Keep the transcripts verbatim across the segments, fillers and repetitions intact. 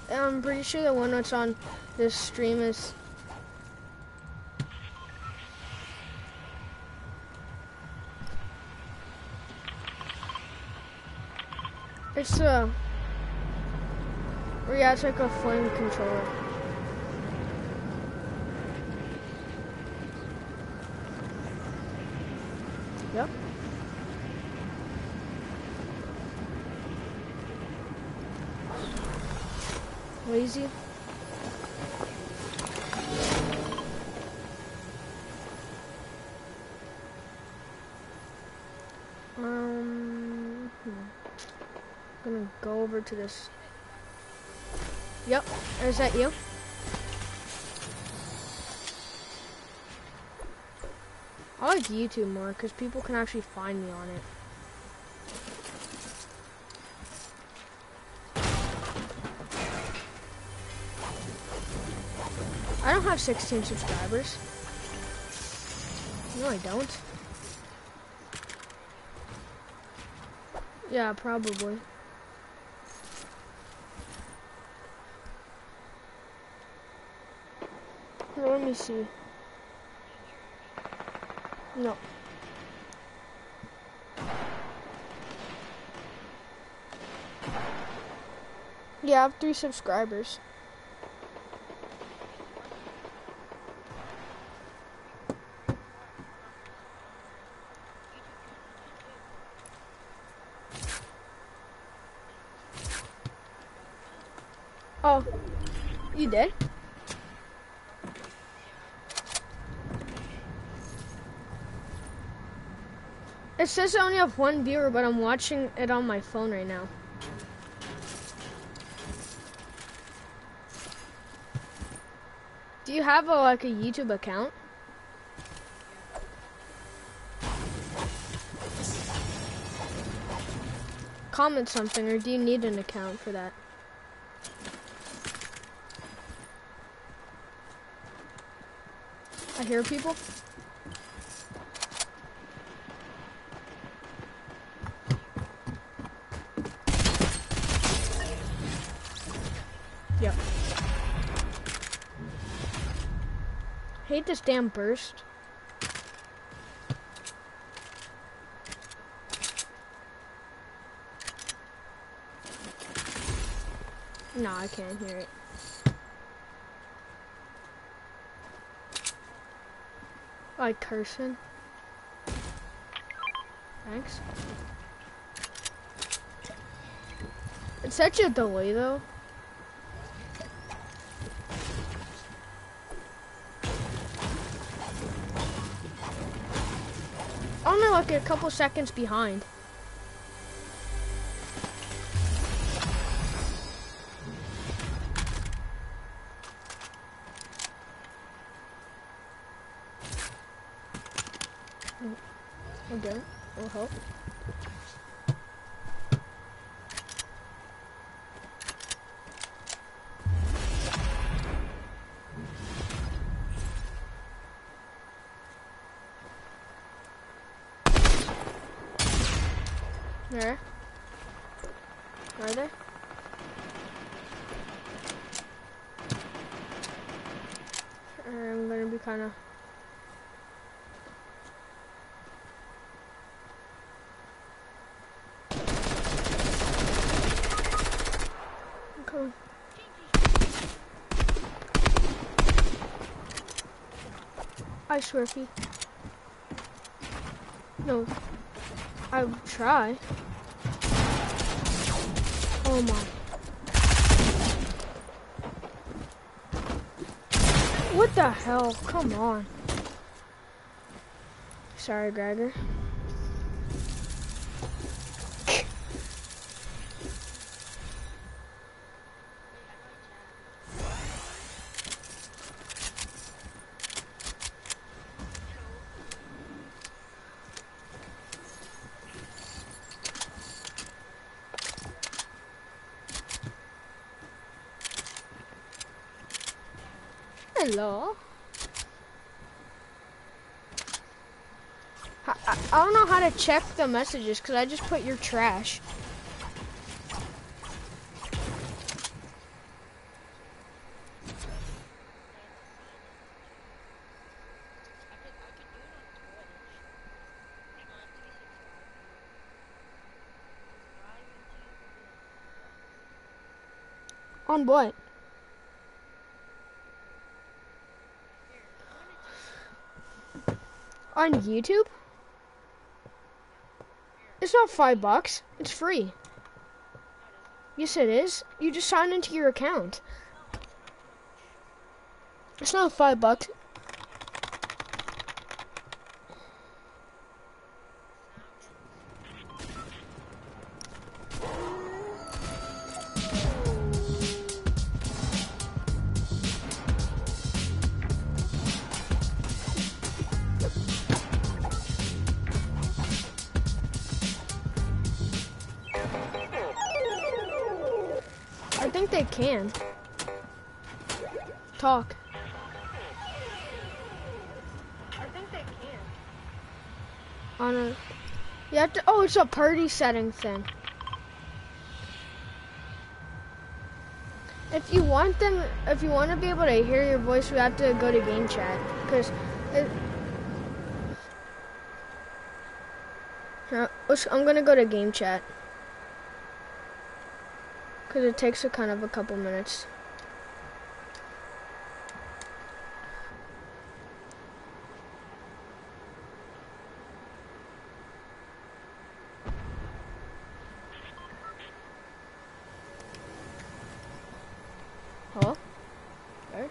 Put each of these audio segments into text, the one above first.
I'm pretty sure the one that's on this stream is... It's a... Or yeah, it's like a flame controller. Yep. Lazy. Um, hmm. I'm gonna go over to this. Yep, is that you? I like YouTube more because people can actually find me on it. I don't have sixteen subscribers. No, I don't. Yeah, probably. Here, let me see. No. Yeah, I have three subscribers. Oh, you did? It says I only have one viewer, but I'm watching it on my phone right now. Do you have a, like a YouTube account? Comment something, or do you need an account for that? I hear people. Yep. Hate this damn burst. No, I can't hear it. Like cursing. Thanks. It's such a delay though. Only like a couple seconds behind. Okay, will help. There. Are they? I'm gonna be kind of. Okay. I swear if he. No. I would try. Oh my. What the hell? Come on. Sorry, Gregor. Hello. I, I, I don't know how to check the messages because I just put your trash. On what? On YouTube? It's not five bucks. It's free. Yes, it is. You just sign into your account. It's not five bucks. I think they can. Talk. I think they can. On a, you have to, oh, it's a party setting thing. If you want them, if you want to be able to hear your voice, we have to go to game chat. Because it, uh, let's, I'm going to go to game chat. Because it takes a kind of a couple minutes. Hello? There?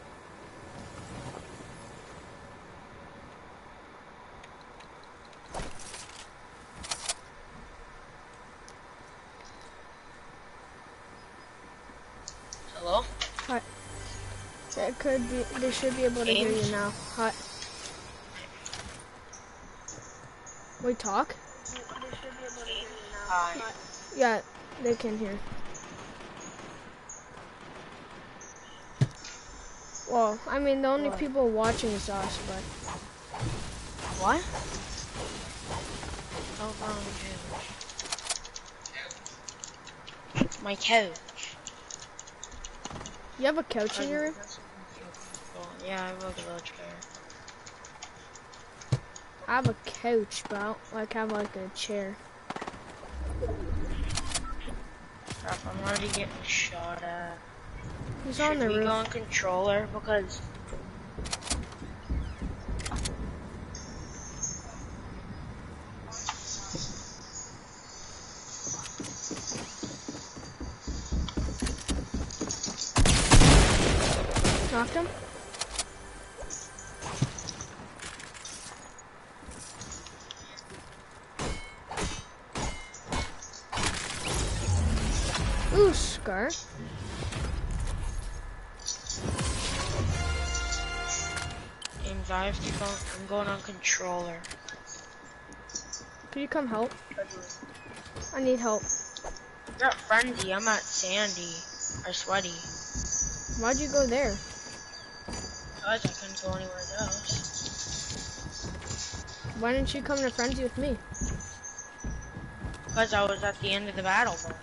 Hello? Hi. It could be, they should be able to hear you now. Hi. We talk? Hi. Yeah, they can hear. Well, I mean, the only What? people watching is us, but... What? Oh, wrong couch. My couch. You have a couch in your room? Yeah, I have a little chair. I have a couch, but I don't like have like a chair. Crap, I'm already getting shot at. He's Should on the we roof. go on controller? Because Knocked him? Ooh, Scar. and I have to go. I'm going on controller. Can you come help? I need help. I'm at Friendly. I'm at Sandy or Sweaty. Why'd you go there? Because I couldn't go anywhere else. Why didn't you come to Frenzy with me? Because I was at the end of the battle. Bro.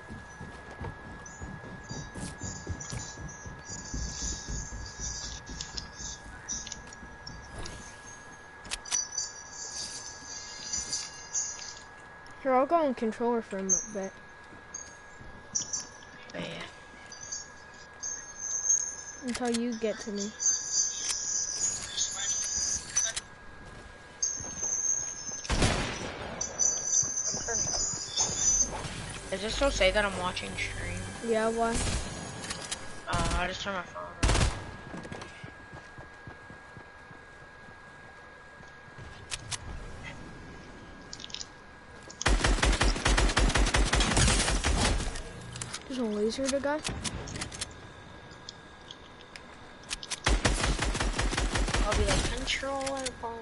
Here, I'll go on controller for a bit. But yeah. Until you get to me. Does this still say that I'm watching stream? Yeah, why? Uh, I just turned my phone on. There's a laser the guy. I'll be like, controller phone.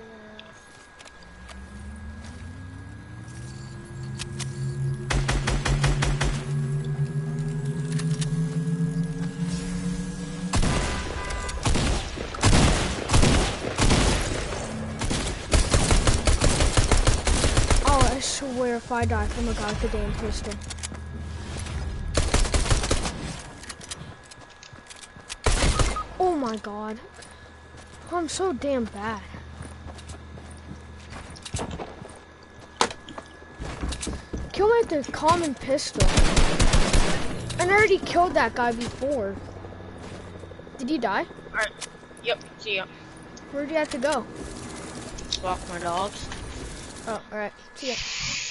Oh, I swear if I die from a guy with a damn pistol. Oh my god. I'm so damn bad. Kill me with the common pistol. I already killed that guy before. Did you die? Alright. Yep, see ya. Where'd you have to go? Walk my dogs. Oh, alright. See ya.